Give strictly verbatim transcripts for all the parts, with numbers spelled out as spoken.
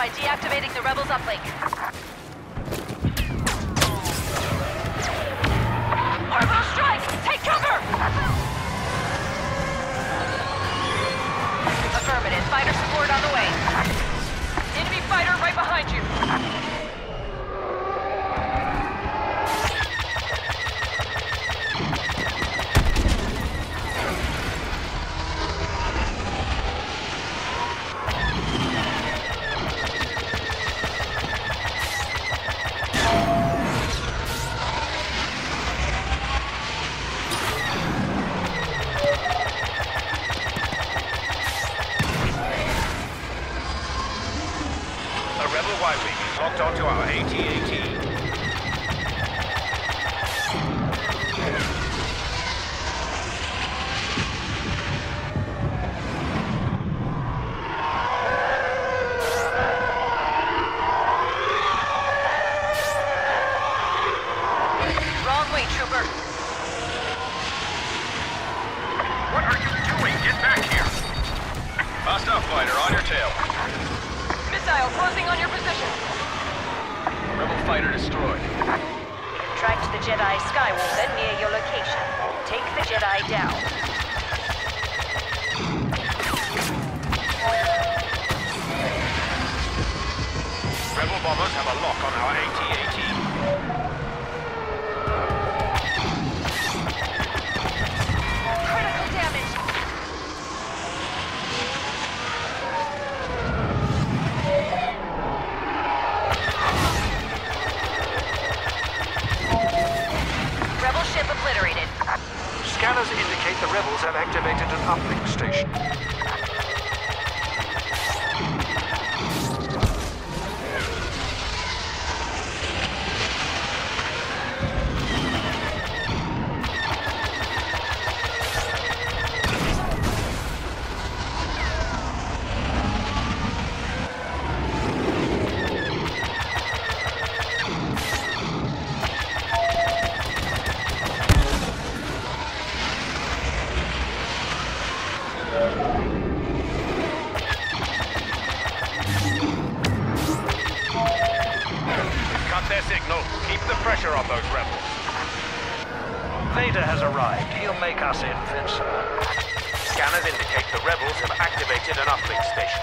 by deactivating the rebels' uplink. Orbital strike! Take cover! Affirmative. Fighter support on the way. Enemy fighter right behind you. Locked onto our A T A T. Wrong way, trooper. What are you doing? Get back here! Hostile fighter on your tail. Missile closing on your position. Rebel fighter destroyed. Tracked the Jedi Skywalker near your location. Take the Jedi down. Rebel bombers have a lock on our A T A T. Critical damage. Rebel ship obliterated. Scanners indicate the rebels have activated an uplink station. Their signal. Keep the pressure on those rebels. Vader has arrived. He'll make us invincible. Scanners indicate the rebels have activated an uplink station.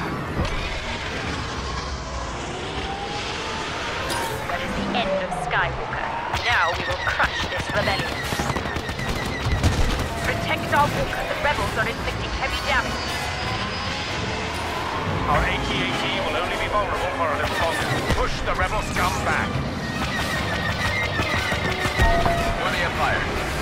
That is the end of Skywalker. Now we will crush this rebellion. Protect our walker. The rebels are inflicting heavy damage. Our A T A T will only be vulnerable for a little longer. Push the rebel scum back. For the Empire.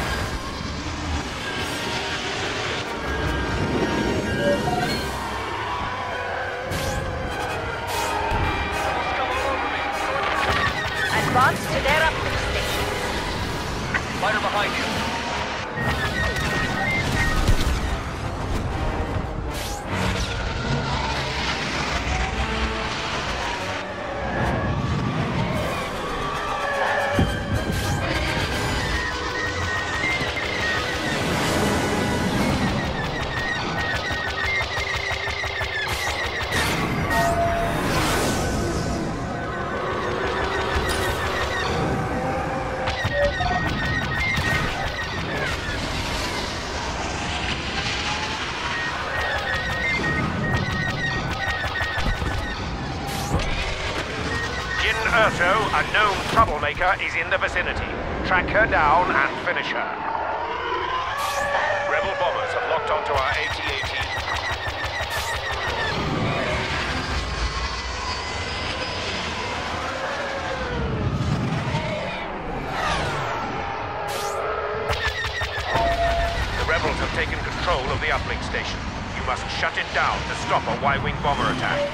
Scum all over me. Advance to their uplink station. Fighter behind you. Erso, a known troublemaker, is in the vicinity. Track her down and finish her. Rebel bombers have locked onto our A T A T. The rebels have taken control of the uplink station. You must shut it down to stop a Y-wing bomber attack.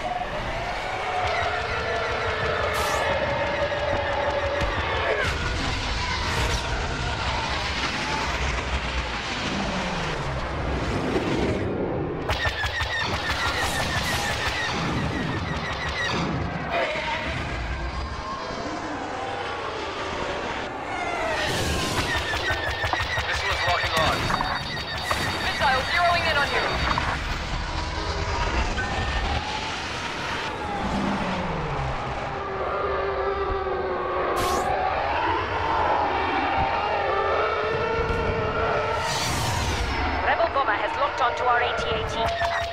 T A T.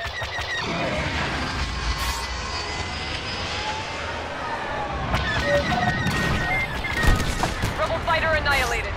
Rebel fighter annihilated.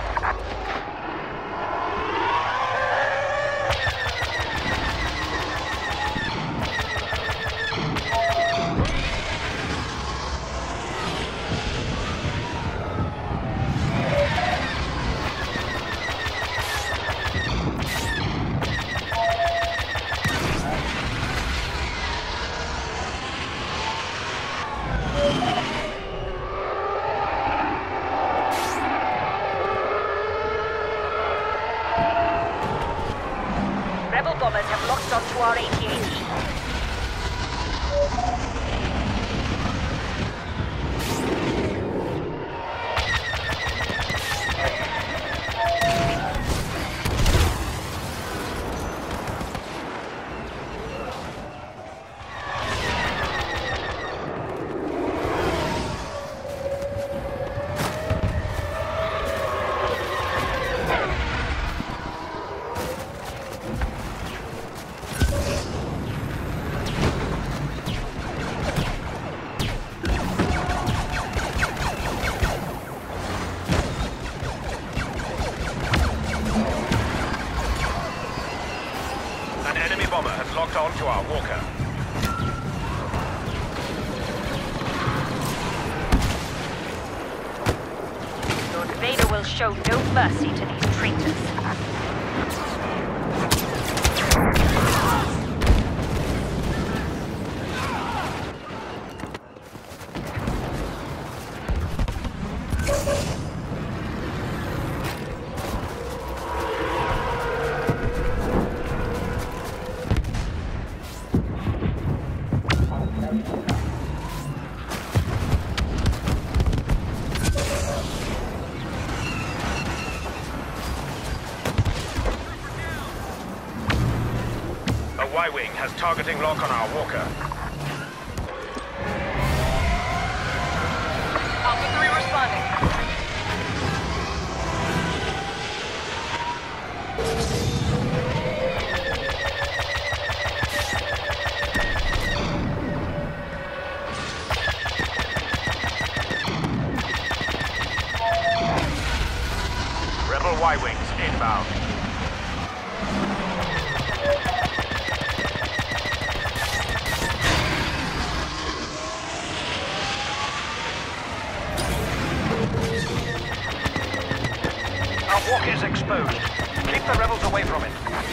Rebel bombers have locked onto our A T A T. An enemy bomber has locked on to our walker. Lord Vader will show no mercy to these traitors. Y-Wing has targeting lock on our walker. Alpha three responding. Rebel Y-Wings inbound. Our walk is exposed. Keep the rebels away from it.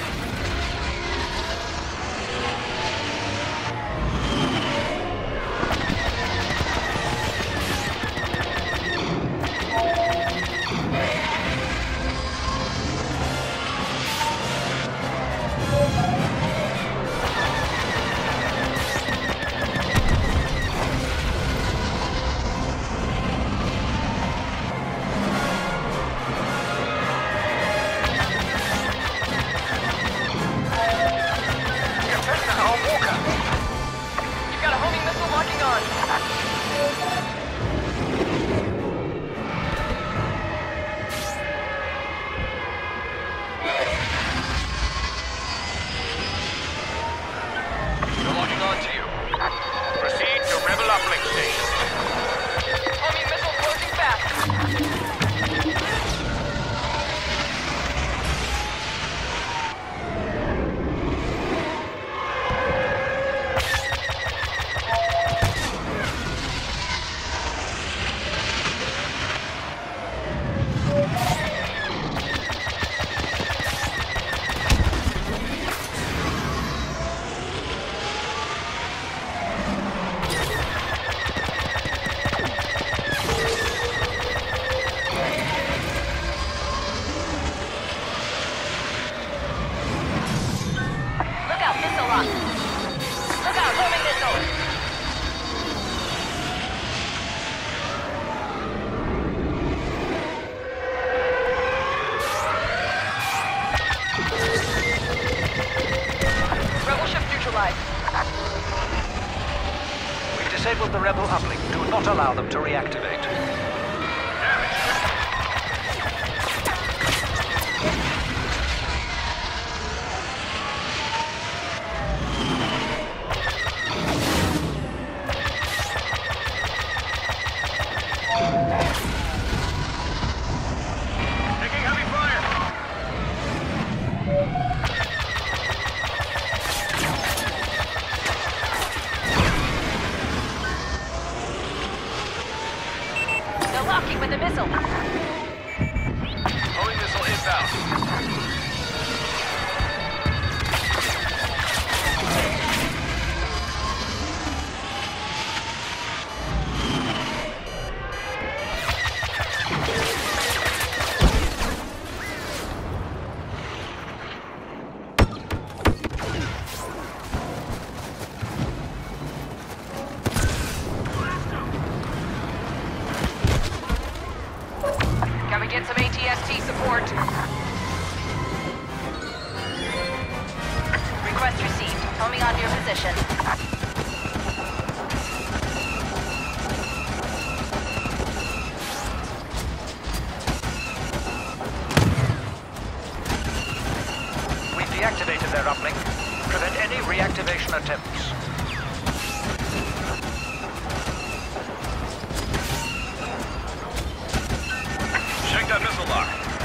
Disabled the rebel uplink. Do not allow them to reactivate. Can we get some A T S T support? Request received. Tell me on your position. We've deactivated their uplink. Prevent any reactivation attempts. Check that missile lock.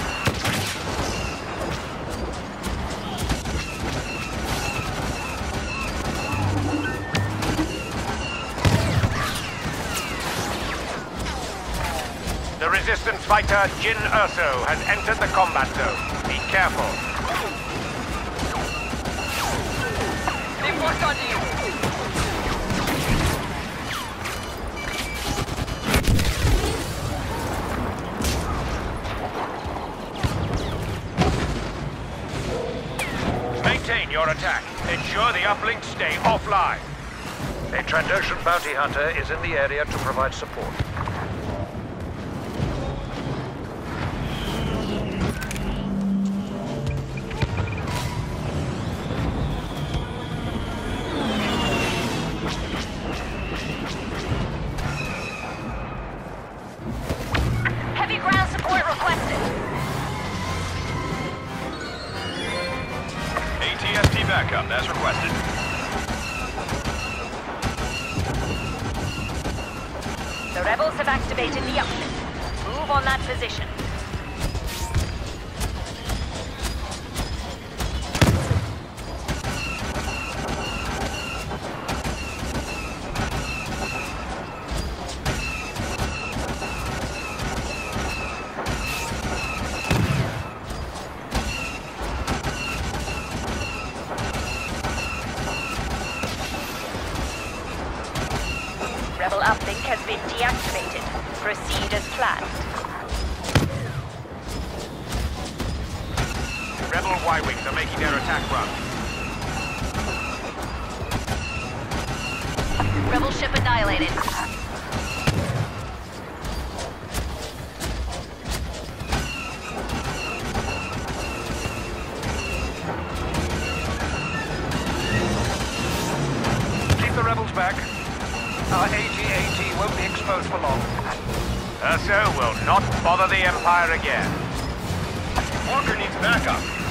The resistance fighter Jin Urso has entered the combat zone. Be careful. They've worked on you. Maintain your attack. Ensure the uplinks stay offline. A Trandoshan bounty hunter is in the area to provide support. Heavy ground support requested. A T S T backup, as requested. The rebels have activated the uplink. Move on that position. Rebel uplink has been deactivated. Proceed as planned. Rebel Y-Wings are making their attack run. Rebel ship annihilated. Keep the rebels back. Our A G A T won't be exposed for long. Urso will not bother the Empire again. Walker needs backup.